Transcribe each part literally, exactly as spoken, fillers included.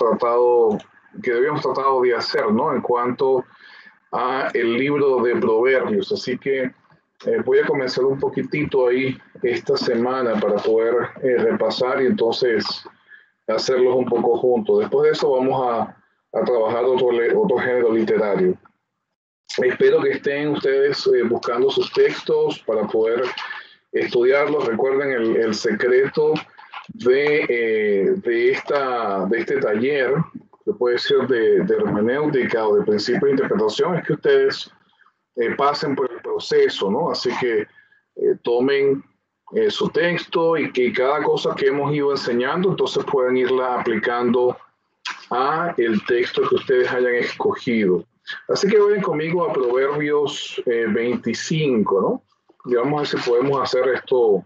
tratado, que habíamos tratado de hacer, ¿no? En cuanto a el libro de Proverbios. Así que eh, voy a comenzar un poquitito ahí esta semana para poder eh, repasar y entonces hacerlos un poco juntos. Después de eso vamos a, a trabajar otro, otro género literario. Espero que estén ustedes eh, buscando sus textos para poder estudiarlos. Recuerden el, el secreto de, eh, de, esta, de este taller, que puede ser de, de hermenéutica o de principio de interpretación, es que ustedes eh, pasen por el proceso, ¿no? Así que eh, tomen eh, su texto y que cada cosa que hemos ido enseñando, entonces puedan irla aplicando a el texto que ustedes hayan escogido. Así que vayan conmigo a Proverbios eh, veinticinco, ¿no? Y vamos a ver si podemos hacer esto,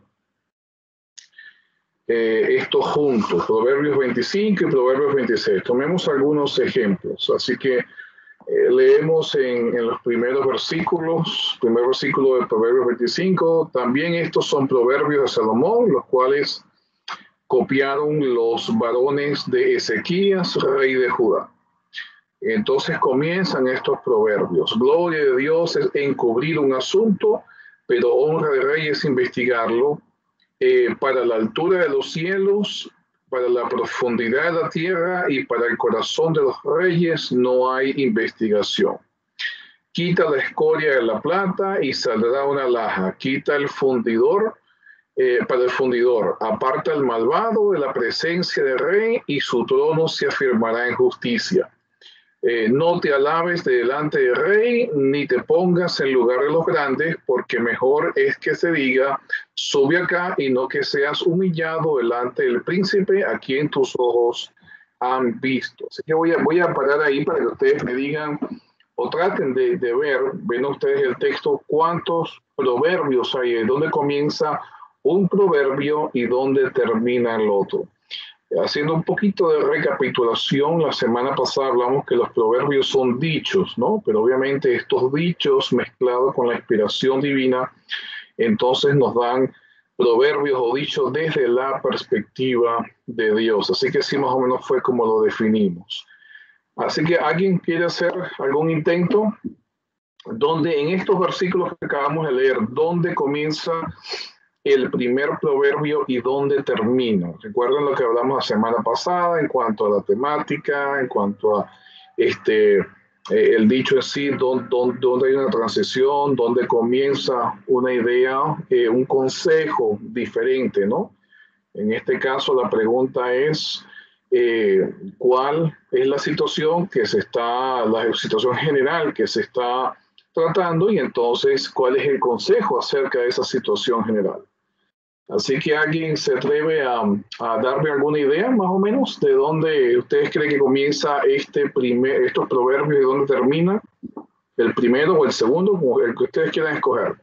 eh, esto juntos. Proverbios veinticinco y Proverbios veintiséis. Tomemos algunos ejemplos. Así que eh, leemos en, en los primeros versículos, primer versículo de Proverbios veinticinco. También estos son proverbios de Salomón, los cuales copiaron los varones de Ezequías, rey de Judá. Entonces comienzan estos proverbios. Gloria de Dios es encubrir un asunto, pero honra de rey es investigarlo. Eh, para la altura de los cielos, para la profundidad de la tierra y para el corazón de los reyes no hay investigación. Quita la escoria de la plata y saldrá una alhaja. Quita el fundidor eh, para el fundidor. Aparta el malvado de la presencia del rey y su trono se afirmará en justicia. Eh, no te alabes de delante del rey, ni te pongas en lugar de los grandes, porque mejor es que se diga, sube acá, y no que seas humillado delante del príncipe a quien tus ojos han visto. Así que voy a, voy a parar ahí para que ustedes me digan, o traten de, de ver, ven ustedes el texto, cuántos proverbios hay, dónde comienza un proverbio y dónde termina el otro. Haciendo un poquito de recapitulación, la semana pasada hablamos que los proverbios son dichos, ¿no? Pero obviamente estos dichos mezclados con la inspiración divina, entonces nos dan proverbios o dichos desde la perspectiva de Dios. Así que así más o menos fue como lo definimos. Así que ¿alguien quiere hacer algún intento? Donde en estos versículos que acabamos de leer, ¿dónde comienza el primer proverbio y dónde termina? Recuerden lo que hablamos la semana pasada en cuanto a la temática, en cuanto a este, eh, el dicho en sí, dónde, dónde, dónde hay una transición, dónde comienza una idea, eh, un consejo diferente, ¿no? En este caso la pregunta es, eh, ¿cuál es la situación que se está, la situación general que se está tratando? Y entonces, ¿cuál es el consejo acerca de esa situación general? Así que alguien se atreve a, a darme alguna idea más o menos de dónde ustedes creen que comienza este primer, estos proverbios y dónde termina, el primero o el segundo, el que ustedes quieran escoger.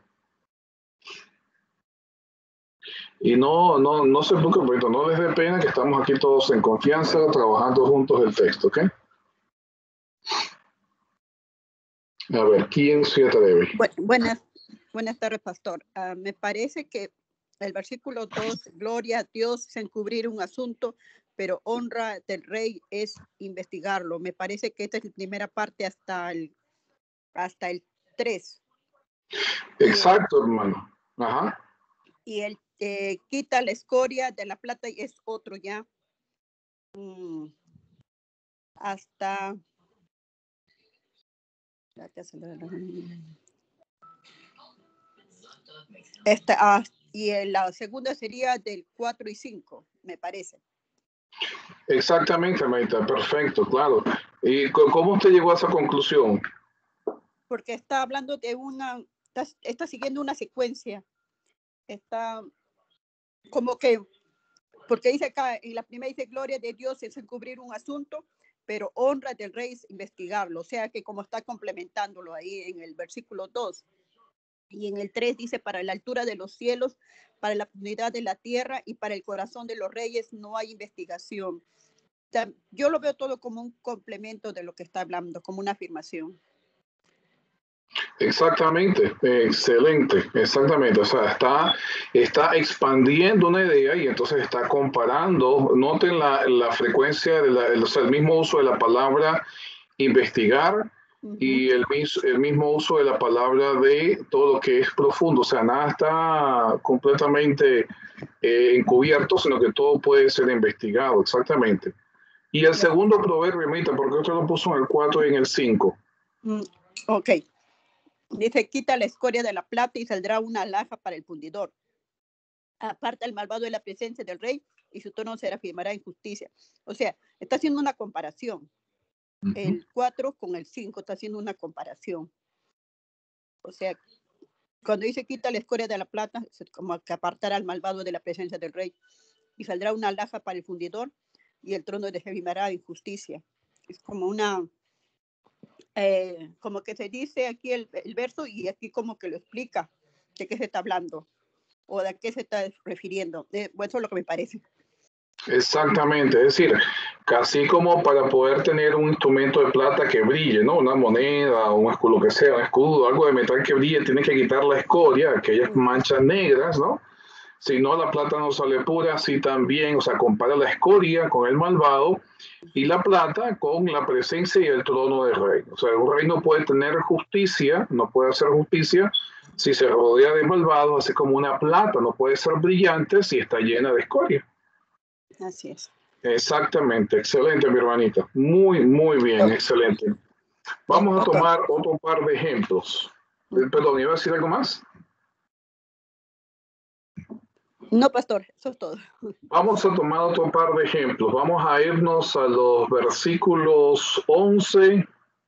Y no, no, no se preocupen, no les dé pena que estamos aquí todos en confianza trabajando juntos el texto, ¿ok? A ver, ¿quién se atreve? Bu- buenas, buenas tardes, pastor. Uh, me parece que el versículo dos, gloria a Dios es encubrir un asunto, pero honra del rey es investigarlo. Me parece que esta es la primera parte hasta el, hasta el tres. Exacto, y el, hermano. Ajá. Y el eh, quita la escoria de la plata y es otro ya. Mm, hasta... Esta, ah, y la segunda sería del cuatro y cinco, me parece. Exactamente, Maita, perfecto, claro. ¿Y cómo usted llegó a esa conclusión? Porque está hablando de una, está, está siguiendo una secuencia. Está como que, porque dice acá, en la primera dice, gloria de Dios es encubrir un asunto, pero honra del rey es investigarlo. O sea que como está complementándolo ahí en el versículo dos. Y en el tres dice, para la altura de los cielos, para la profundidad de la tierra y para el corazón de los reyes no hay investigación. O sea, yo lo veo todo como un complemento de lo que está hablando, como una afirmación. Exactamente, excelente, exactamente. O sea, está, está expandiendo una idea y entonces está comparando. Noten la, la frecuencia, de la, el, o sea, el mismo uso de la palabra investigar y el, mis- el mismo uso de la palabra de todo lo que es profundo. O sea, nada está completamente eh, encubierto, sino que todo puede ser investigado, exactamente. Y el segundo proverbio, Mita, porque usted lo puso en el cuatro y en el cinco. Mm, ok. Dice, quita la escoria de la plata y saldrá una alhaja para el fundidor. Aparta el malvado de la presencia del rey y su trono se afirmará en justicia. O sea, está haciendo una comparación. Uh-huh. El cuatro con el cinco está haciendo una comparación. O sea, cuando dice quita la escoria de la plata, es como que apartará al malvado de la presencia del rey y saldrá una alhaja para el fundidor y el trono se afirmará en justicia. Es como una... Eh, como que se dice aquí el, el verso y aquí como que lo explica de qué se está hablando o de qué se está refiriendo. Eh, bueno, eso es lo que me parece. Exactamente, es decir, casi como para poder tener un instrumento de plata que brille, ¿no? Una moneda, un escudo, lo que sea, un escudo, algo de metal que brille, tiene que quitar la escoria, aquellas manchas negras, ¿no? Si no, la plata no sale pura, así también, o sea, compara la escoria con el malvado y la plata con la presencia y el trono del rey. O sea, un rey no puede tener justicia, no puede hacer justicia si se rodea de malvados, así como una plata no puede ser brillante si está llena de escoria. Así es. Exactamente, excelente, mi hermanita. Muy, muy bien, excelente. Vamos a tomar otro par de ejemplos. Perdón, ¿iba a decir algo más? No, pastor, eso es todo. Vamos a tomar otro par de ejemplos. Vamos a irnos a los versículos once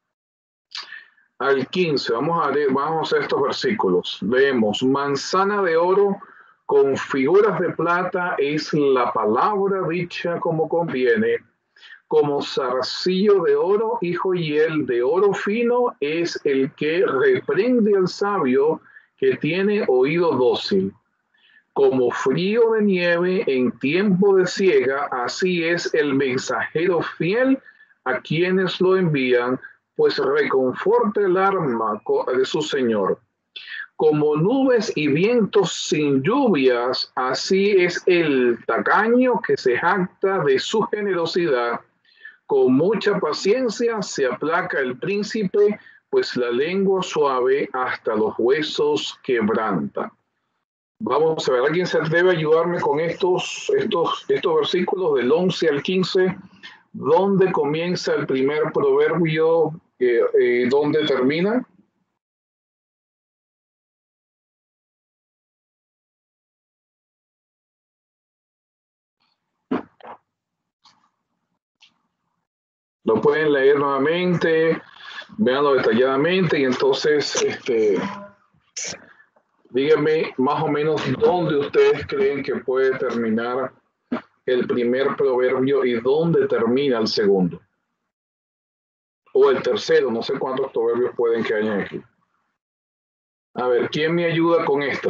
al quince. Vamos a, leer, vamos a hacer estos versículos. Leemos, manzana de oro con figuras de plata es la palabra dicha como conviene. Como zarcillo de oro, hijo y el de oro fino es el que reprende al sabio que tiene oído dócil. Como frío de nieve en tiempo de siega, así es el mensajero fiel a quienes lo envían, pues reconforta el alma de su Señor. Como nubes y vientos sin lluvias, así es el tacaño que se jacta de su generosidad. Con mucha paciencia se aplaca el príncipe, pues la lengua suave hasta los huesos quebranta. Vamos a ver, ¿alguien se atreve a ayudarme con estos, estos, estos versículos del once al quince? ¿Dónde comienza el primer proverbio? Eh, eh, ¿Dónde termina? Lo pueden leer nuevamente, véanlo detalladamente y entonces este, díganme más o menos dónde ustedes creen que puede terminar el primer proverbio y dónde termina el segundo. O el tercero, no sé cuántos proverbios pueden que hayan aquí. A ver, ¿quién me ayuda con esta?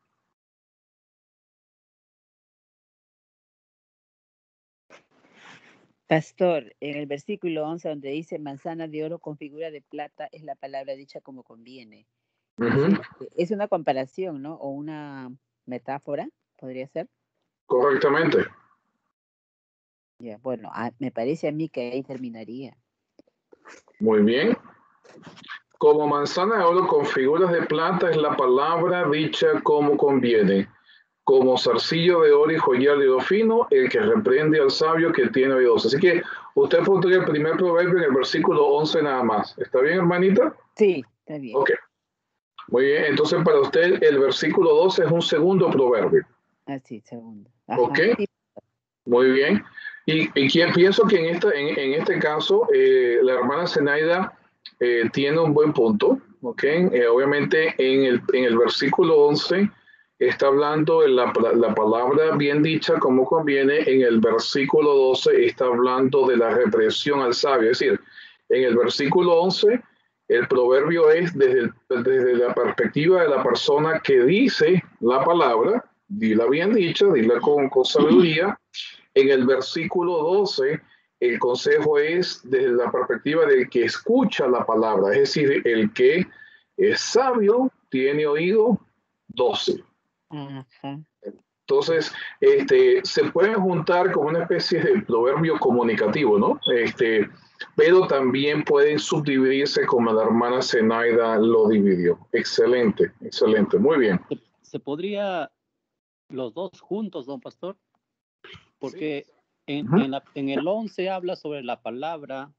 Pastor, en el versículo once donde dice manzana de oro con figura de plata es la palabra dicha como conviene. Uh-huh. Es una comparación, ¿no? O una metáfora, podría ser. Correctamente. Ya, yeah, bueno, a, me parece a mí que ahí terminaría. Muy bien. Como manzana de oro con figuras de plata es la palabra dicha como conviene. Como zarcillo de oro y joyal de oro fino, el que reprende al sabio que tiene oídos. Así que usted pondría el primer proverbio en el versículo once nada más. ¿Está bien, hermanita? Sí, está bien. Ok. Muy bien. Entonces, para usted, el versículo doce es un segundo proverbio. Ah, sí, segundo. Ajá, ok. Sí. Muy bien. Y, y quien, pienso que en, esta, en, en este caso, eh, la hermana Zenaida eh, tiene un buen punto. ¿Ok? Eh, obviamente, en el, en el versículo once está hablando de la, la palabra bien dicha como conviene. En el versículo doce está hablando de la represión al sabio. Es decir, en el versículo once, el proverbio es desde, desde la perspectiva de la persona que dice la palabra, dila bien dicha, dila con, con sabiduría. En el versículo doce, el consejo es desde la perspectiva del que escucha la palabra, es decir, el que Es sabio, tiene oído, doce. Ajá. Entonces, este, se pueden juntar como una especie de proverbio comunicativo, ¿no? Este, pero también pueden subdividirse como la hermana Zenaida lo dividió. Excelente, excelente, muy bien. ¿Se, se podría los dos juntos, don pastor? Porque sí. en, uh-huh. en, la, en el once habla sobre la palabra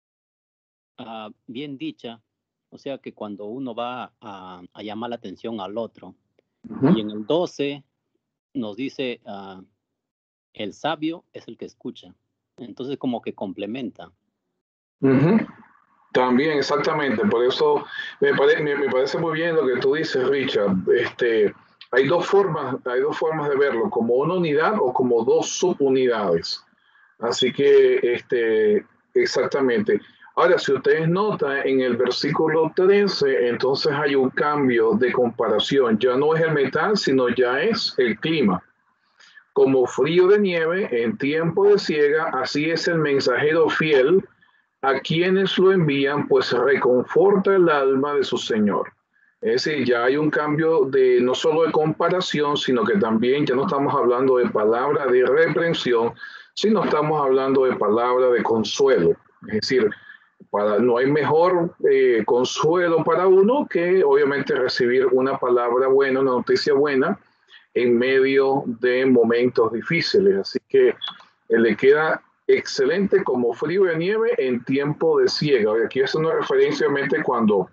uh, bien dicha, o sea que cuando uno va a, a llamar la atención al otro. Uh-huh. Y en el doce nos dice, uh, el sabio es el que escucha. Entonces como que complementa. Uh-huh. También, exactamente. Por eso me, pare, me, me parece muy bien lo que tú dices, Richard. Este, hay dos formas, hay dos formas de verlo, como una unidad o como dos subunidades. Así que, este, exactamente. Ahora, si ustedes notan en el versículo trece, entonces hay un cambio de comparación. Ya no es el metal, sino ya es el clima. Como frío de nieve en tiempo de siega, así es el mensajero fiel a quienes lo envían, pues reconforta el alma de su Señor. Es decir, ya hay un cambio de no solo de comparación, sino que también ya no estamos hablando de palabra de reprensión, sino estamos hablando de palabra de consuelo. Es decir, para, no hay mejor eh, consuelo para uno que obviamente recibir una palabra buena, una noticia buena en medio de momentos difíciles. Así que eh, le queda excelente como frío de nieve en tiempo de siega. Aquí es una referencia obviamente cuando,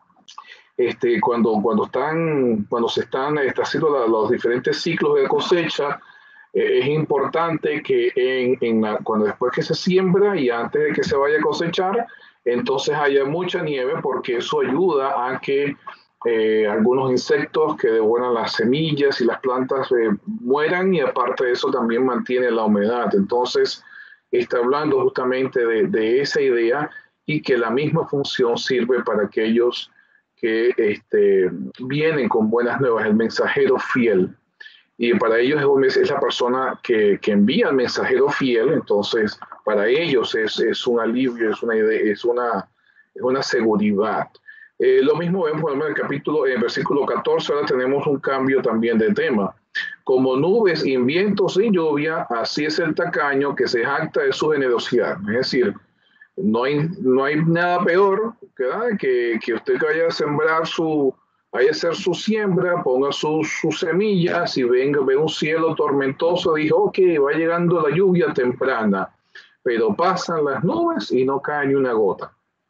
este, cuando, cuando, están, cuando se están está haciendo la, los diferentes ciclos de cosecha. Eh, es importante que en, en la, cuando después que se siembra y antes de que se vaya a cosechar, entonces haya mucha nieve, porque eso ayuda a que eh, algunos insectos que devoran las semillas y las plantas eh, mueran, y aparte de eso también mantiene la humedad. Entonces está hablando justamente de, de esa idea, y que la misma función sirve para aquellos que este, vienen con buenas nuevas, el mensajero fiel. Y para ellos es, es la persona que, que envía al mensajero fiel. Entonces para ellos es, es un alivio, es una, idea, es una, es una seguridad. Eh, lo mismo vemos en el capítulo, en el versículo catorce, ahora tenemos un cambio también de tema. Como nubes y vientos y lluvia, así es el tacaño que se jacta de su generosidad. Es decir, no hay, no hay nada peor que, que usted que vaya a sembrar su, vaya a hacer su siembra, ponga sus su semillas y venga, ve un cielo tormentoso, dijo, ok, va llegando la lluvia temprana, pero pasan las nubes y no cae ni una gota.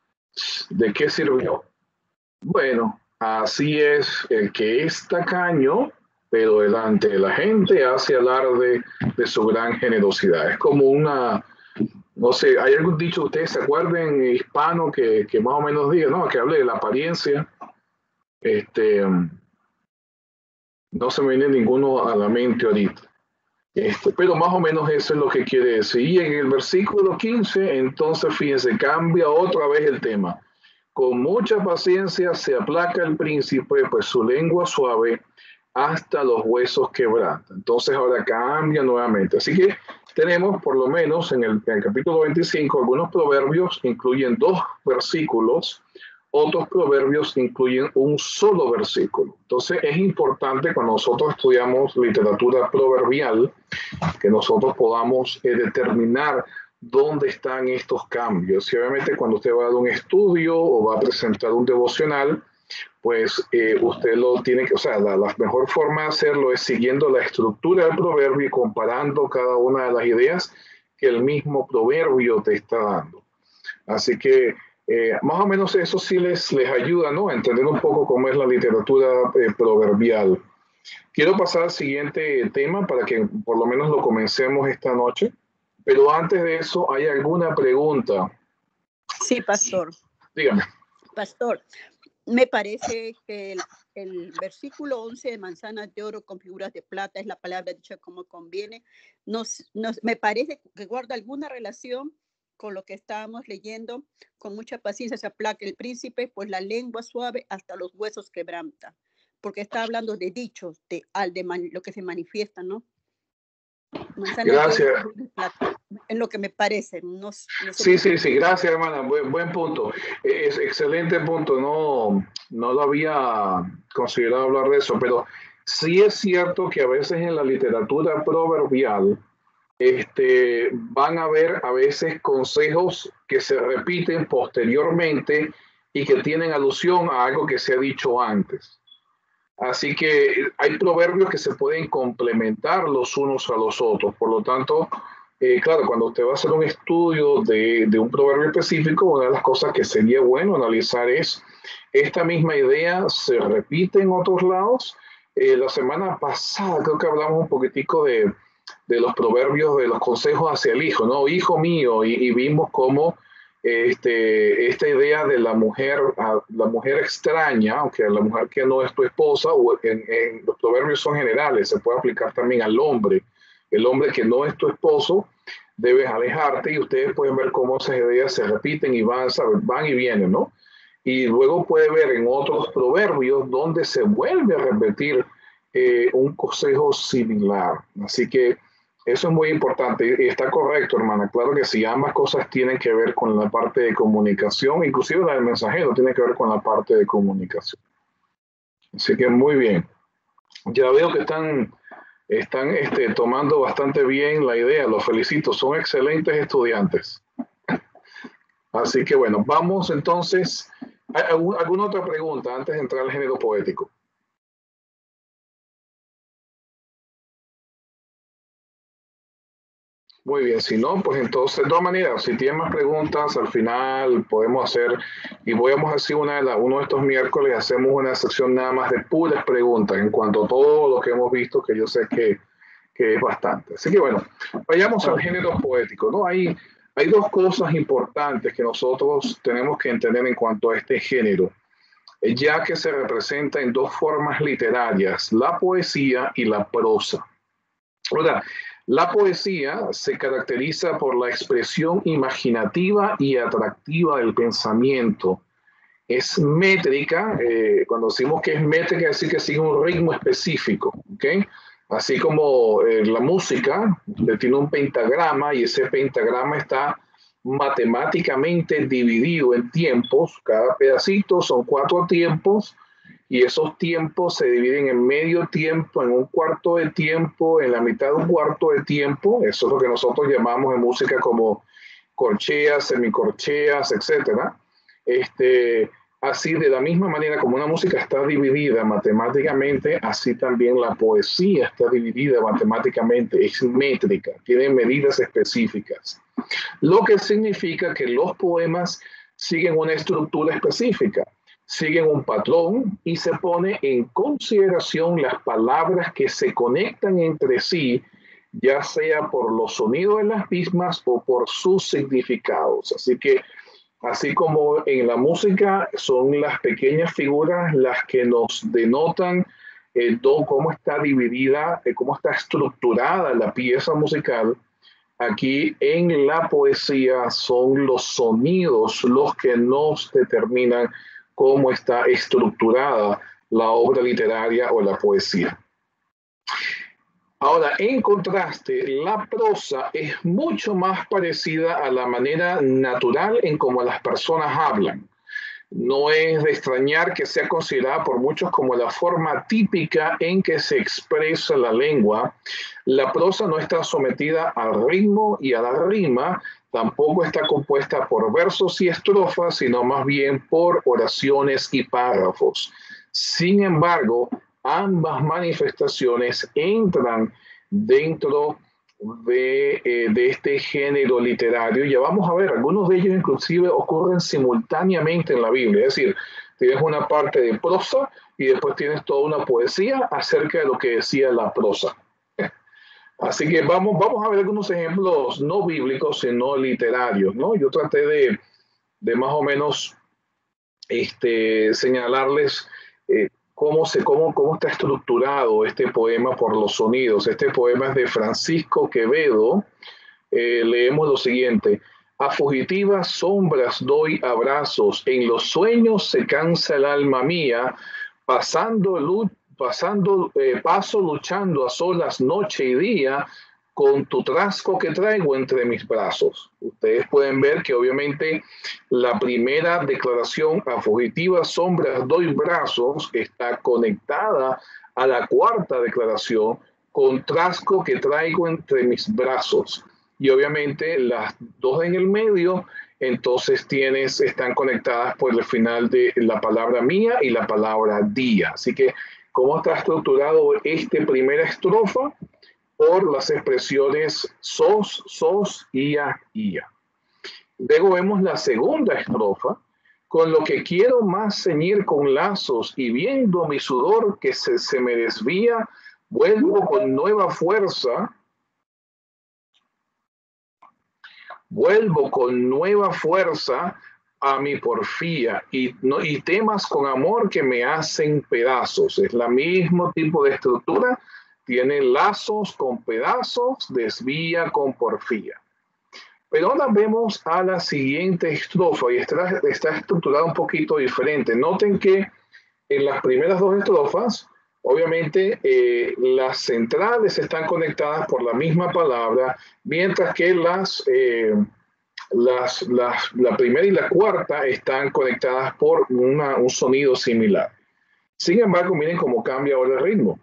¿De qué sirvió? Bueno, así es el que es tacaño, pero delante de la gente hace alarde de su gran generosidad. Es como una, no sé, ¿hay algún dicho que ustedes se acuerden hispano que, que más o menos diga, no, que hable de la apariencia? Este, no se me viene ninguno a la mente ahorita. Este, pero más o menos eso es lo que quiere decir. Y en el versículo quince, entonces fíjense, cambia otra vez el tema. Con mucha paciencia se aplaca el príncipe, pues su lengua suave hasta los huesos quebranta. Entonces ahora cambia nuevamente. Así que tenemos por lo menos en el, en el capítulo veinticinco algunos proverbios que incluyen dos versículos, otros proverbios incluyen un solo versículo. Entonces es importante cuando nosotros estudiamos literatura proverbial que nosotros podamos eh, determinar dónde están estos cambios. Y obviamente cuando usted va a dar un estudio o va a presentar un devocional, pues eh, usted lo tiene que, o sea, la, la mejor forma de hacerlo es siguiendo la estructura del proverbio y comparando cada una de las ideas que el mismo proverbio te está dando. Así que eh, más o menos eso sí les, les ayuda, ¿no?, a entender un poco cómo es la literatura eh, proverbial. Quiero pasar al siguiente tema para que por lo menos lo comencemos esta noche. Pero antes de eso, ¿hay alguna pregunta? Sí, pastor. Dígame. Pastor, me parece que el, el versículo once de manzanas de oro con figuras de plata es la palabra dicha como conviene. Nos, nos, me parece que guarda alguna relación con lo que estábamos leyendo. Con mucha paciencia se aplaca el príncipe, pues la lengua suave hasta los huesos quebranta. Porque está hablando de dichos, de, de man, lo que se manifiesta, ¿no? Manzanas Gracias. De oro, de plata. en lo que me parece. No, no sé sí, sí, sí, gracias, hermana. Buen, buen punto. Es excelente punto. No, no lo había considerado hablar de eso, pero sí es cierto que a veces en la literatura proverbial este, van a haber a veces consejos que se repiten posteriormente y que tienen alusión a algo que se ha dicho antes. Así que hay proverbios que se pueden complementar los unos a los otros. Por lo tanto, eh, claro, cuando usted va a hacer un estudio de, de un proverbio específico, una de las cosas que sería bueno analizar es, esta misma idea se repite en otros lados. Eh, la semana pasada creo que hablamos un poquitico de, de los proverbios, de los consejos hacia el hijo, ¿no? Hijo mío, y, y vimos cómo este, esta idea de la mujer, la mujer extraña, aunque la mujer que no es tu esposa, o en, en los proverbios son generales, se puede aplicar también al hombre. El hombre que no es tu esposo, debes alejarte, y ustedes pueden ver cómo esas ideas se repiten y van, ¿sabes? Van y vienen, ¿no? Y luego puede ver en otros proverbios donde se vuelve a repetir eh, un consejo similar. Así que eso es muy importante y está correcto, hermana. Claro que sí, ambas cosas tienen que ver con la parte de comunicación, inclusive la del mensajero tiene que ver con la parte de comunicación. Así que muy bien. Ya veo que están, están este, tomando bastante bien la idea, los felicito, son excelentes estudiantes. Así que bueno, vamos entonces. ¿Alguna otra pregunta antes de entrar al género poético? Muy bien, si no, pues entonces, de todas maneras, si tienen más preguntas, al final podemos hacer, y podemos hacer una de la, uno de estos miércoles, hacemos una sección nada más de puras preguntas en cuanto a todo lo que hemos visto, que yo sé que, que es bastante. Así que bueno, vayamos al género poético, ¿no? Hay, hay dos cosas importantes que nosotros tenemos que entender en cuanto a este género, ya que se representa en dos formas literarias, la poesía y la prosa. Ahora, la poesía se caracteriza por la expresión imaginativa y atractiva del pensamiento. Es métrica, eh, cuando decimos que es métrica, es decir que sigue un ritmo específico, ¿ok? Así como eh, la música tiene un pentagrama y ese pentagrama está matemáticamente dividido en tiempos, cada pedacito son cuatro tiempos, y esos tiempos se dividen en medio tiempo, en un cuarto de tiempo, en la mitad de un cuarto de tiempo. Eso es lo que nosotros llamamos en música como corcheas, semicorcheas, etcétera. Este, así, de la misma manera como una música está dividida matemáticamente, así también la poesía está dividida matemáticamente, es métrica, tiene medidas específicas. Lo que significa que los poemas siguen una estructura específica, siguen un patrón y se pone en consideración las palabras que se conectan entre sí, ya sea por los sonidos de las mismas o por sus significados. Así que, así como en la música son las pequeñas figuras las que nos denotan eh, cómo está dividida, eh, cómo está estructurada la pieza musical, aquí en la poesía son los sonidos los que nos determinan cómo está estructurada la obra literaria o la poesía. Ahora, en contraste, la prosa es mucho más parecida a la manera natural en cómo las personas hablan. No es de extrañar que sea considerada por muchos como la forma típica en que se expresa la lengua. La prosa no está sometida al ritmo y a la rima, tampoco está compuesta por versos y estrofas, sino más bien por oraciones y párrafos. Sin embargo, ambas manifestaciones entran dentro de, eh, de este género literario. Ya vamos a ver, algunos de ellos inclusive ocurren simultáneamente en la Biblia, es decir, tienes una parte de prosa y después tienes toda una poesía acerca de lo que decía la prosa. Así que vamos, vamos a ver algunos ejemplos no bíblicos, sino literarios, ¿no? Yo traté de, de más o menos este, señalarles eh, cómo, se, cómo, cómo está estructurado este poema por los sonidos. Este poema es de Francisco Quevedo. Eh, leemos lo siguiente: a fugitivas sombras doy abrazos, en los sueños se cansa el alma mía, pasando, pasando eh, paso luchando a solas noche y día, con tu trasco que traigo entre mis brazos. Ustedes pueden ver que obviamente la primera declaración a fugitiva sombras doy brazos está conectada a la cuarta declaración con trasco que traigo entre mis brazos. Y obviamente las dos en el medio, entonces tienes, están conectadas por el final de la palabra mía y la palabra día. Así que, ¿cómo está estructurado esta primera estrofa? Por las expresiones sos, sos, ia, ia. Luego vemos la segunda estrofa, con lo que quiero más ceñir con lazos y viendo mi sudor que se, se me desvía, vuelvo con nueva fuerza, vuelvo con nueva fuerza a mi porfía y, no, y temas con amor que me hacen pedazos. Es el mismo tipo de estructura, tiene lazos con pedazos, desvía con porfía. Pero ahora vemos a la siguiente estrofa y está, está estructurada un poquito diferente. Noten que en las primeras dos estrofas, obviamente eh, las centrales están conectadas por la misma palabra, mientras que las, eh, las, las, la primera y la cuarta están conectadas por una, un sonido similar. Sin embargo, miren cómo cambia ahora el ritmo.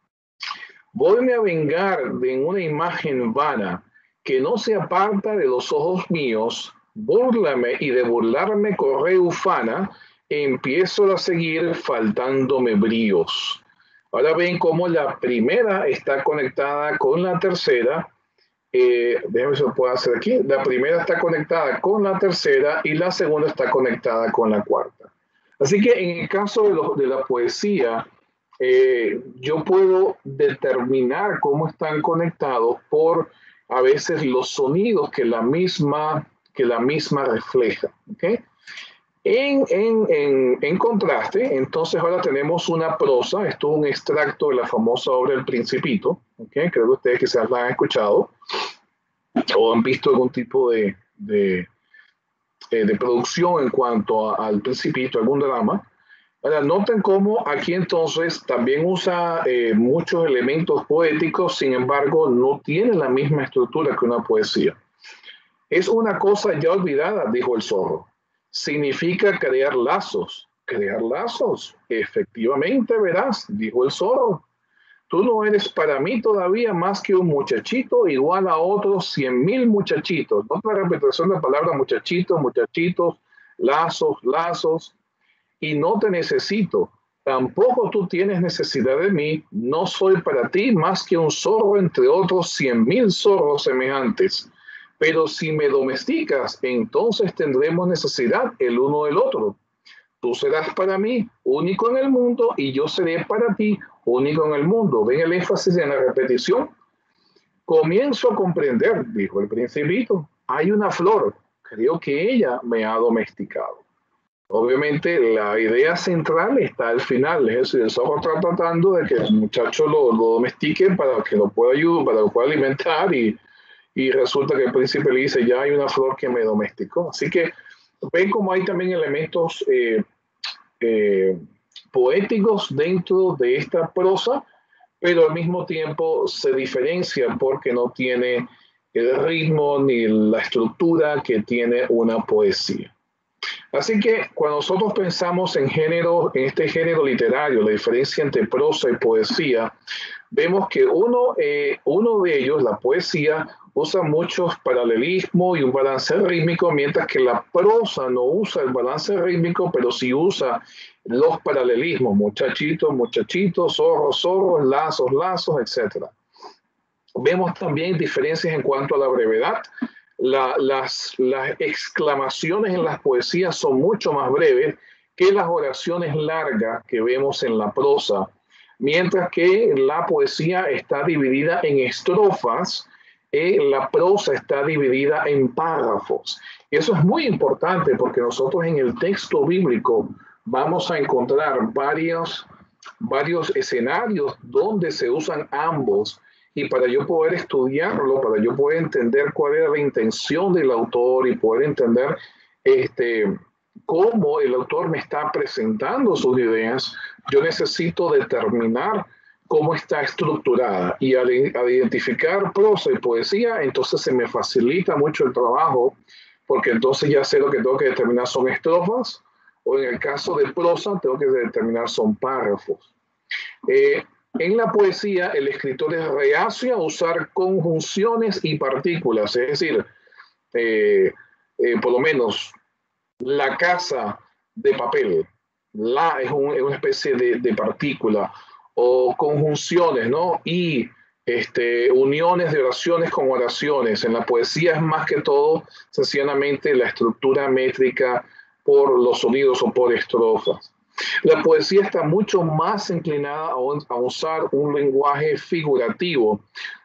Voyme a vengar de una imagen vana que no se aparta de los ojos míos, búrlame y de burlarme corre ufana, empiezo a seguir faltándome bríos. Ahora ven cómo la primera está conectada con la tercera. Eh, déjenme ver si lo puedo hacer aquí. La primera está conectada con la tercera y la segunda está conectada con la cuarta. Así que en el caso de, lo, de la poesía, eh, yo puedo determinar cómo están conectados por a veces los sonidos que la misma, que la misma refleja. ¿Okay? En, en, en, en contraste, entonces ahora tenemos una prosa. Esto es un extracto de la famosa obra El Principito. ¿Okay? Creo que ustedes quizás la han escuchado o han visto algún tipo de, de, de producción en cuanto a, al Principito, algún drama. Ahora, noten cómo aquí entonces también usa eh, muchos elementos poéticos, sin embargo, no tiene la misma estructura que una poesía. Es una cosa ya olvidada, dijo el zorro. Significa crear lazos. ¿Crear lazos? Efectivamente, verás, dijo el zorro. Tú no eres para mí todavía más que un muchachito igual a otros cien mil muchachitos. Otra repetición de la palabra muchachitos, muchachitos, lazos, lazos. Y no te necesito, tampoco tú tienes necesidad de mí, no soy para ti más que un zorro entre otros cien mil zorros semejantes. Pero si me domesticas, entonces tendremos necesidad el uno del otro. Tú serás para mí único en el mundo y yo seré para ti único en el mundo. ¿Ven el énfasis en la repetición? Comienzo a comprender, dijo el Principito. Hay una flor, creo que ella me ha domesticado. Obviamente la idea central está al final, es decir, el zorro está tratando de que el muchacho lo, lo domestique para que lo pueda ayudar, para que lo pueda alimentar y, y resulta que el príncipe le dice, ya hay una flor que me domesticó. Así que ven como hay también elementos eh, eh, poéticos dentro de esta prosa, pero al mismo tiempo se diferencia porque no tiene el ritmo ni la estructura que tiene una poesía. Así que cuando nosotros pensamos en género, en este género literario, la diferencia entre prosa y poesía, vemos que uno, eh, uno de ellos, la poesía, usa muchos paralelismos y un balance rítmico, mientras que la prosa no usa el balance rítmico, pero sí usa los paralelismos, muchachitos, muchachitos, zorros, zorros, lazos, lazos, etcétera. Vemos también diferencias en cuanto a la brevedad. La, las, las exclamaciones en las poesías son mucho más breves que las oraciones largas que vemos en la prosa, mientras que la poesía está dividida en estrofas, eh, la prosa está dividida en párrafos. Eso es muy importante porque nosotros en el texto bíblico vamos a encontrar varios, varios escenarios donde se usan ambos. Y para yo poder estudiarlo, para yo poder entender cuál era la intención del autor y poder entender este, cómo el autor me está presentando sus ideas, yo necesito determinar cómo está estructurada. Y al, al identificar prosa y poesía, entonces se me facilita mucho el trabajo, porque entonces ya sé lo que tengo que determinar son estrofas, o en el caso de prosa, tengo que determinar son párrafos. Eh, en la poesía, el escritor es reacio a usar conjunciones y partículas, es decir, eh, eh, por lo menos la casa de papel, la es, un, es una especie de, de partícula, o conjunciones, ¿no? Y este, uniones de oraciones con oraciones. En la poesía es más que todo, sencillamente, la estructura métrica por los sonidos o por estrofas. La poesía está mucho más inclinada a, a usar un lenguaje figurativo.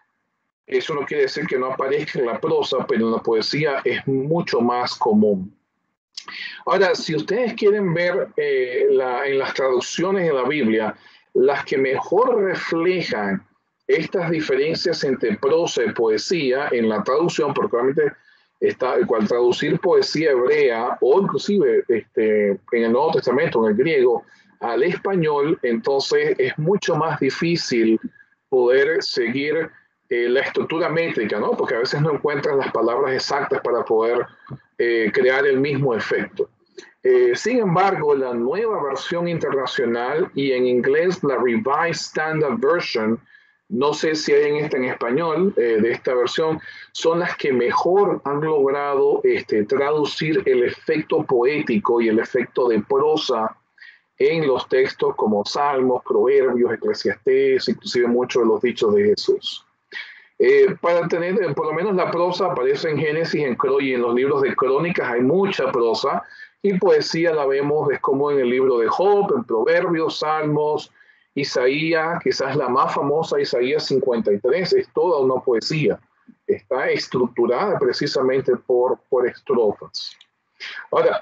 Eso no quiere decir que no aparezca en la prosa, pero en la poesía es mucho más común. Ahora, si ustedes quieren ver eh, la, en las traducciones de la Biblia, las que mejor reflejan estas diferencias entre prosa y poesía en la traducción, porque realmente está, al traducir poesía hebrea o inclusive este, en el Nuevo Testamento, en el griego, al español, entonces es mucho más difícil poder seguir eh, la estructura métrica, ¿no? Porque a veces no encuentras las palabras exactas para poder eh, crear el mismo efecto. Eh, sin embargo, la nueva versión internacional y en inglés la Revised Standard Version, no sé si hay en esta en español, eh, de esta versión, son las que mejor han logrado este, traducir el efecto poético y el efecto de prosa en los textos como Salmos, Proverbios, Eclesiastés, inclusive muchos de los dichos de Jesús. Eh, para tener, eh, por lo menos la prosa aparece en Génesis, en, y en los libros de Crónicas hay mucha prosa, y poesía la vemos, es como en el libro de Job, en Proverbios, Salmos, Isaías, quizás la más famosa, Isaías cincuenta y tres, es toda una poesía, está estructurada precisamente por, por estrofas. Ahora,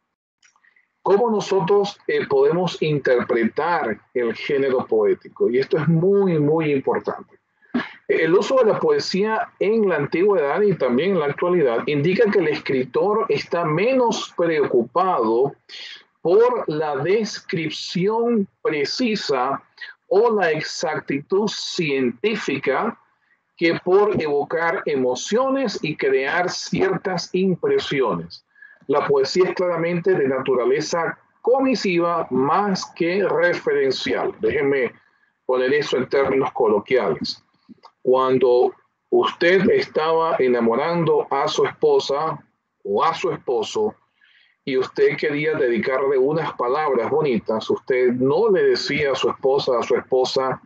¿cómo nosotros eh, podemos interpretar el género poético? Y esto es muy, muy importante. El uso de la poesía en la antigüedad y también en la actualidad indica que el escritor está menos preocupado por la descripción precisa o la exactitud científica que por evocar emociones y crear ciertas impresiones. La poesía es claramente de naturaleza comisiva más que referencial. Déjenme poner eso en términos coloquiales. Cuando usted estaba enamorando a su esposa o a su esposo y usted quería dedicarle unas palabras bonitas, usted no le decía a su esposa, a su esposa,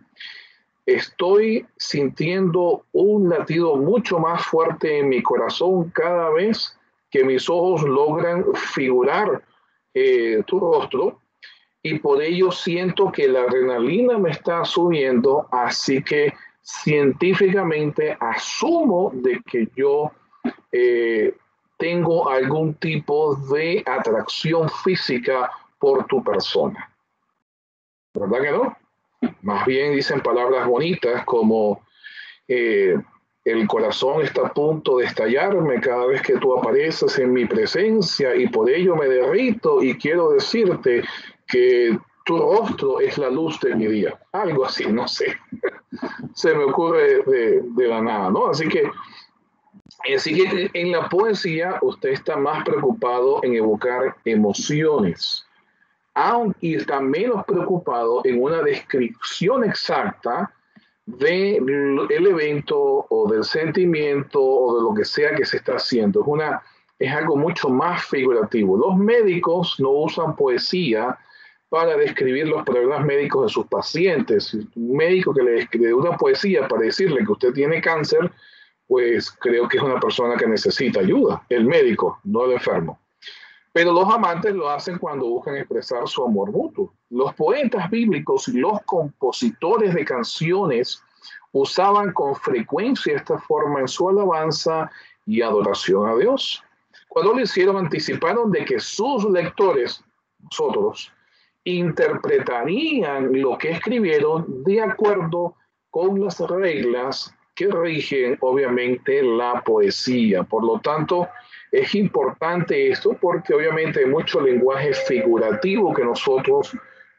estoy sintiendo un latido mucho más fuerte en mi corazón cada vez que mis ojos logran figurar eh, tu rostro, y por ello siento que la adrenalina me está subiendo, así que científicamente asumo de que yo eh, tengo algún tipo de atracción física por tu persona. ¿Verdad que no? Más bien dicen palabras bonitas como eh, el corazón está a punto de estallarme cada vez que tú apareces en mi presencia y por ello me derrito y quiero decirte que tu rostro es la luz de mi día. Algo así, no sé. Se me ocurre de, de la nada, ¿no? Así que, así que en la poesía usted está más preocupado en evocar emociones, aunque está menos preocupado en una descripción exacta del evento o del sentimiento o de lo que sea que se está haciendo. Es, una, es algo mucho más figurativo. Los médicos no usan poesía para describir los problemas médicos de sus pacientes. Un médico que le escribe una poesía para decirle que usted tiene cáncer, pues creo que es una persona que necesita ayuda, el médico, no el enfermo. Pero los amantes lo hacen cuando buscan expresar su amor mutuo. Los poetas bíblicos y los compositores de canciones usaban con frecuencia esta forma en su alabanza y adoración a Dios. Cuando lo hicieron, anticiparon de que sus lectores, nosotros, interpretarían lo que escribieron de acuerdo con las reglas que rigen, obviamente, la poesía. Por lo tanto, es importante esto porque obviamente hay mucho lenguaje figurativo que nosotros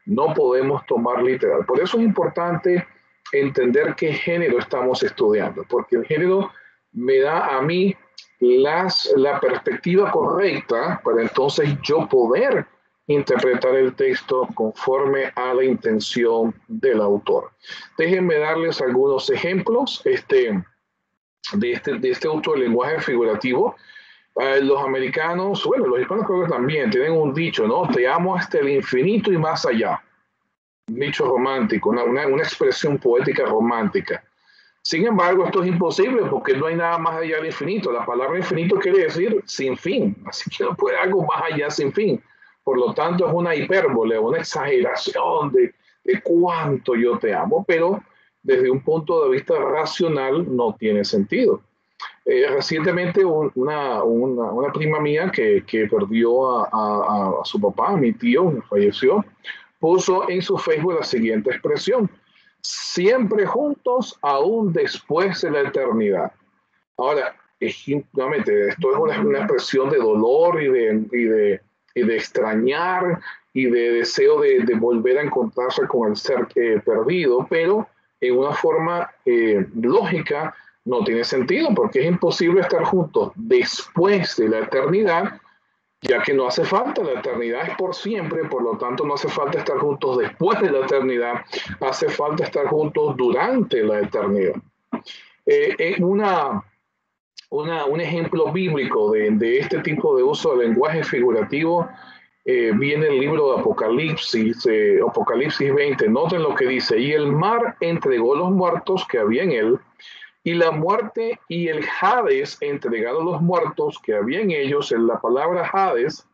no podemos tomar literal. Por eso es importante entender qué género estamos estudiando, porque el género me da a mí las, la perspectiva correcta para entonces yo poder interpretar el texto conforme a la intención del autor. Déjenme darles algunos ejemplos este, de, este, de este uso del lenguaje figurativo. Eh, los americanos, bueno, los hispanos creo que también tienen un dicho, ¿no? Te amo hasta el infinito y más allá. Un dicho romántico, una, una, una expresión poética romántica. Sin embargo, esto es imposible porque no hay nada más allá del infinito. La palabra infinito quiere decir sin fin, así que no puede haber algo más allá sin fin. Por lo tanto, es una hipérbole, una exageración de, de cuánto yo te amo, pero desde un punto de vista racional no tiene sentido. Eh, recientemente una, una, una prima mía que, que perdió a, a, a su papá, a mi tío, falleció, puso en su Facebook la siguiente expresión: siempre juntos, aún después de la eternidad. Ahora, es, nuevamente, esto es una, una expresión de dolor y de, y de, y de extrañar y de deseo de, de volver a encontrarse con el ser eh, perdido, pero en una forma eh, lógica no tiene sentido, porque es imposible estar juntos después de la eternidad, ya que no hace falta, la eternidad es por siempre, por lo tanto no hace falta estar juntos después de la eternidad, hace falta estar juntos durante la eternidad. Eh, es una, una, un ejemplo bíblico de, de este tipo de uso de lenguaje figurativo. Eh, viene el libro de Apocalipsis, eh, Apocalipsis veinte, noten lo que dice: y el mar entregó los muertos que había en él, y la muerte y el Hades entregaron los muertos que había en ellos. En la palabra Hades,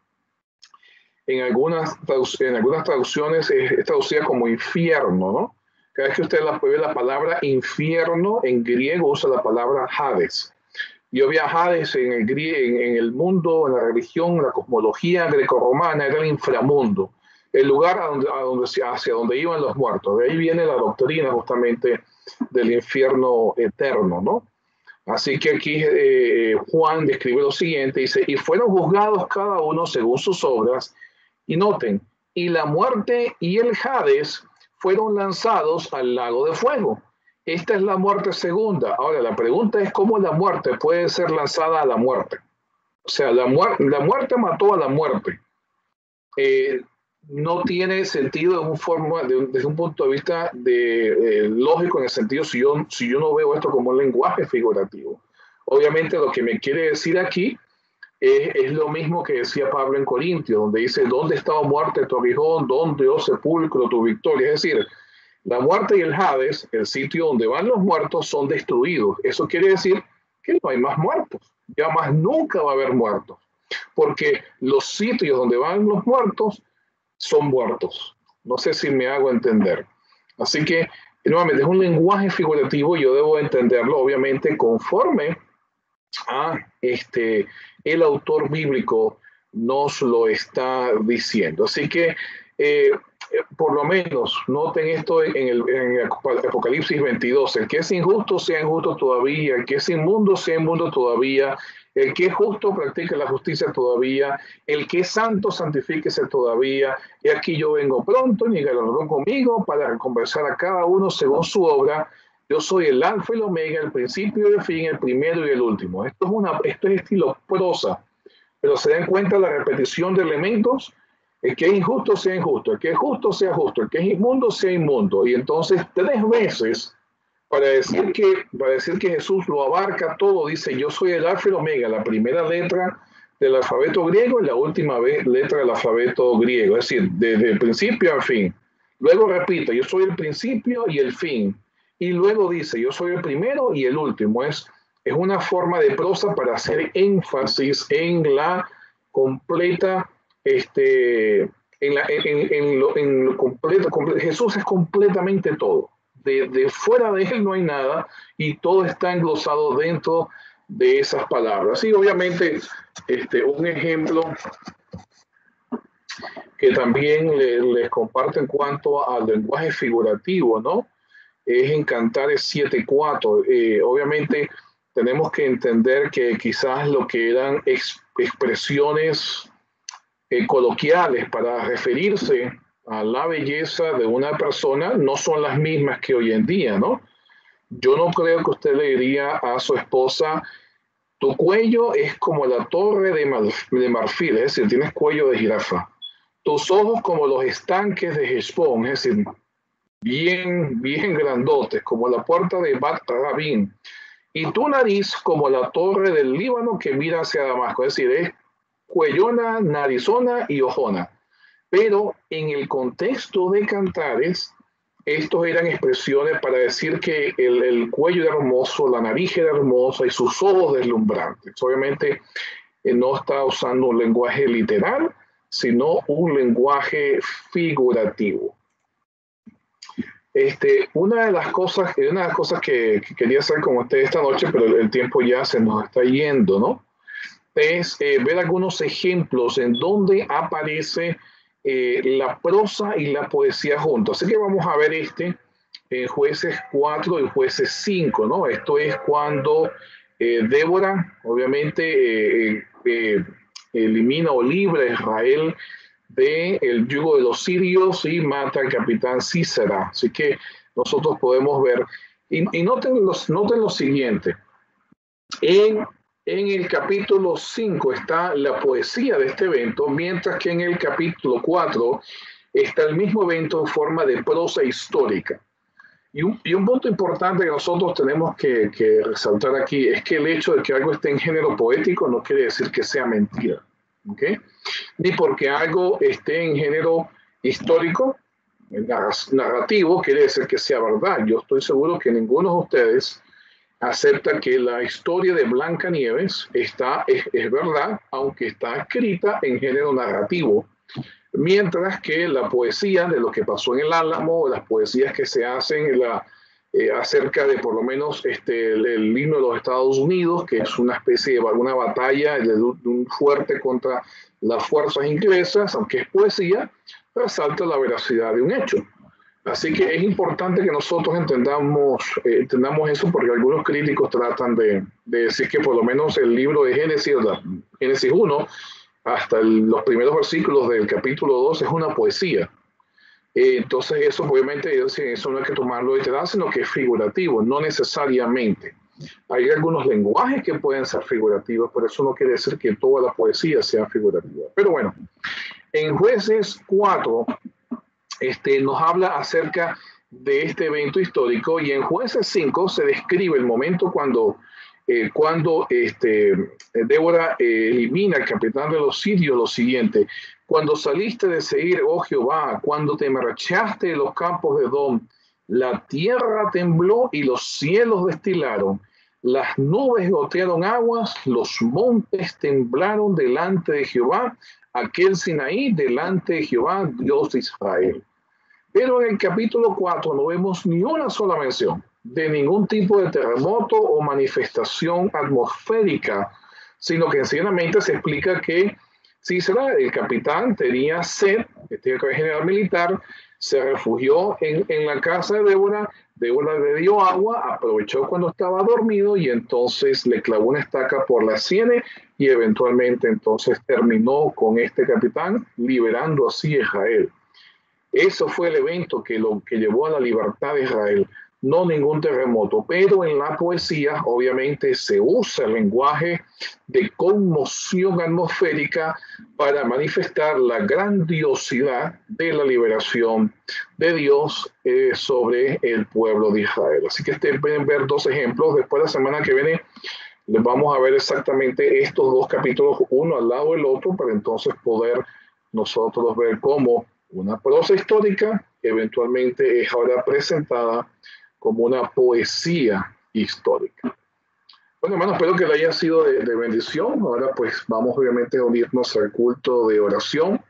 en algunas, en algunas traducciones es traducida como infierno, ¿no? Cada vez que usted la, ve la palabra infierno, en griego usa la palabra Hades. Yo vi a Hades en el, en, en el mundo, en la religión, en la cosmología grecorromana, era el inframundo, el lugar a donde, a donde, hacia donde iban los muertos. De ahí viene la doctrina justamente del infierno eterno, ¿no? Así que aquí eh, Juan describe lo siguiente, dice: y fueron juzgados cada uno según sus obras, y noten, y la muerte y el Hades fueron lanzados al lago de fuego. Esta es la muerte segunda. Ahora, la pregunta es cómo la muerte puede ser lanzada a la muerte. O sea, la, muer la muerte mató a la muerte. Eh, no tiene sentido de un forma, de un, desde un punto de vista de, eh, lógico, en el sentido si yo, si yo no veo esto como un lenguaje figurativo. Obviamente lo que me quiere decir aquí es, es lo mismo que decía Pablo en Corintios, donde dice: ¿dónde está, oh muerte, tu aguijón? ¿Dónde, oh sepulcro, tu victoria? Es decir, la muerte y el Hades, el sitio donde van los muertos, son destruidos. Eso quiere decir que no hay más muertos, ya más nunca va a haber muertos, porque los sitios donde van los muertos son muertos. No sé si me hago entender. Así que, nuevamente, es un lenguaje figurativo y yo debo entenderlo, obviamente, conforme a este, el autor bíblico nos lo está diciendo. Así que, eh, por lo menos, noten esto en el, en el Apocalipsis veintidós: el que es injusto sea injusto todavía, el que es inmundo sea inmundo todavía, el que es justo practique la justicia todavía, el que es santo santifíquese todavía. Y aquí yo vengo pronto, y mi galardón conmigo, para recompensar a cada uno según su obra. Yo soy el alfa y el omega, el principio y el fin, el primero y el último. Esto es, una, esto es estilo prosa, pero se den cuenta de la repetición de elementos. El que es injusto sea injusto, el que es justo sea justo, el que es inmundo sea inmundo. Y entonces tres veces, para decir que, para decir que Jesús lo abarca todo, dice: yo soy el alfa y el omega, la primera letra del alfabeto griego y la última letra del alfabeto griego, es decir, desde el principio al fin. Luego repite: yo soy el principio y el fin. Y luego dice: yo soy el primero y el último. Es, es una forma de prosa para hacer énfasis en la completa, este, en, la, en, en, lo, en lo completo, completo. Jesús es completamente todo. De, de fuera de él no hay nada, y todo está englosado dentro de esas palabras. Y obviamente, este, un ejemplo que también le, les comparto en cuanto al lenguaje figurativo, ¿no? Es en Cantares siete cuatro. Eh, obviamente tenemos que entender que quizás lo que eran ex, expresiones eh, coloquiales para referirse a la belleza de una persona no son las mismas que hoy en día, ¿no? Yo no creo que usted le diría a su esposa, tu cuello es como la torre de, mar, de marfil, es decir, tienes cuello de jirafa. Tus ojos como los estanques de Heshbón, es decir, bien, bien grandotes, como la puerta de Bat Rabín. Y tu nariz como la torre del Líbano que mira hacia Damasco, es decir, es cuellona, narizona y ojona. Pero en el contexto de Cantares, estos eran expresiones para decir que el, el cuello era hermoso, la nariz era hermosa y sus ojos deslumbrantes. Obviamente eh, no está usando un lenguaje literal, sino un lenguaje figurativo. Este, una de las cosas, una de las cosas que, que quería hacer con ustedes esta noche, pero el, el tiempo ya se nos está yendo, ¿no? Es eh, ver algunos ejemplos en donde aparece eh, la prosa y la poesía juntos. Así que vamos a ver este, eh, Jueces cuatro y Jueces cinco, ¿no? Esto es cuando eh, Débora, obviamente, eh, eh, elimina o libra a Israel del yugo de los sirios y mata al capitán Císera. Así que nosotros podemos ver. Y, y noten, los, noten lo siguiente. En, en el capítulo cinco está la poesía de este evento, mientras que en el capítulo cuatro está el mismo evento en forma de prosa histórica. Y un, y un punto importante que nosotros tenemos que, que resaltar aquí es que el hecho de que algo esté en género poético no quiere decir que sea mentira. ¿Okay? Ni porque algo esté en género histórico, narrativo, quiere decir que sea verdad. Yo estoy seguro que ninguno de ustedes acepta que la historia de Blancanieves está, es, es verdad, aunque está escrita en género narrativo. Mientras que la poesía de lo que pasó en el Álamo, las poesías que se hacen en la, eh, acerca de por lo menos este, el, el himno de los Estados Unidos, que es una especie de una batalla de, de un fuerte contra las fuerzas inglesas, aunque es poesía, resalta la veracidad de un hecho. Así que es importante que nosotros entendamos, eh, entendamos eso, porque algunos críticos tratan de, de decir que por lo menos el libro de Génesis, Génesis uno, hasta el, los primeros versículos del capítulo dos es una poesía. Eh, entonces eso obviamente eso no hay que tomarlo literal, sino que es figurativo, no necesariamente. Hay algunos lenguajes que pueden ser figurativos, pero eso no quiere decir que toda la poesía sea figurativa. Pero bueno, en Jueces cuatro este, nos habla acerca de este evento histórico, y en Jueces cinco se describe el momento cuando Eh, cuando este, Débora eh, elimina al capitán de los sirios, lo siguiente: cuando saliste de Seir, oh Jehová, cuando te marchaste de los campos de Edom, la tierra tembló y los cielos destilaron, las nubes gotearon aguas, los montes temblaron delante de Jehová, aquel Sinaí delante de Jehová, Dios de Israel. Pero en el capítulo cuatro no vemos ni una sola mención de ningún tipo de terremoto o manifestación atmosférica, sino que sencillamente se explica que Císera, el capitán, tenía sed, este general militar, se refugió en, en la casa de Débora, Débora le dio agua, aprovechó cuando estaba dormido y entonces le clavó una estaca por la sien y eventualmente entonces terminó con este capitán, liberando así a Israel. Eso fue el evento que, lo, que llevó a la libertad de Israel, no ningún terremoto. Pero en la poesía, obviamente, se usa el lenguaje de conmoción atmosférica para manifestar la grandiosidad de la liberación de Dios eh, sobre el pueblo de Israel. Así que ustedes pueden ver dos ejemplos. Después, la semana que viene, les vamos a ver exactamente estos dos capítulos, uno al lado del otro, para entonces poder nosotros ver cómo una prosa histórica eventualmente es ahora presentada como una poesía histórica. Bueno, hermanos, espero que le haya sido de, de bendición. Ahora pues vamos obviamente a unirnos al culto de oración.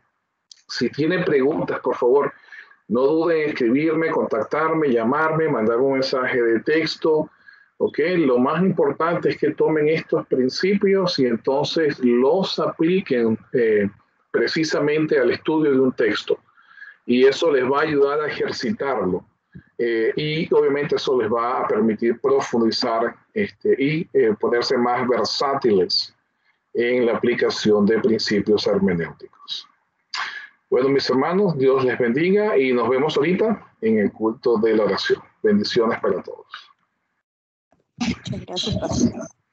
Si tienen preguntas, por favor, no duden en escribirme, contactarme, llamarme, mandar un mensaje de texto. ¿Ok? Lo más importante es que tomen estos principios y entonces los apliquen eh, precisamente al estudio de un texto. Y eso les va a ayudar a ejercitarlo. Eh, y obviamente eso les va a permitir profundizar este, y eh, ponerse más versátiles en la aplicación de principios hermenéuticos. Bueno, mis hermanos, Dios les bendiga y nos vemos ahorita en el culto de la oración. Bendiciones para todos. Muchas gracias, pastor.